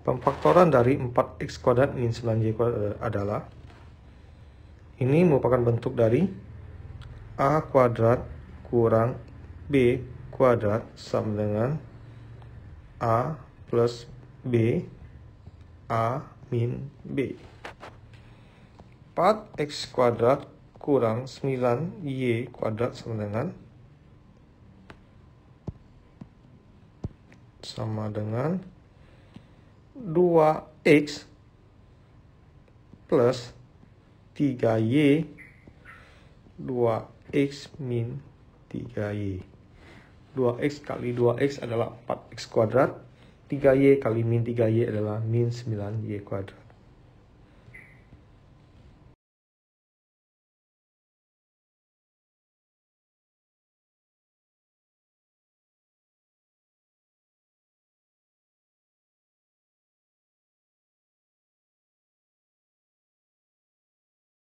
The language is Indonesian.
Pemfaktoran dari 4x kuadrat min 9y kuadrat adalah, ini merupakan bentuk dari a kuadrat kurang b kuadrat sama dengan a plus b a min b. 4x kuadrat kurang 9y kuadrat sama dengan 2x plus 3y 2x min 3y. 2x kali 2x adalah 4x kuadrat, 3y kali min 3y adalah min 9y kuadrat.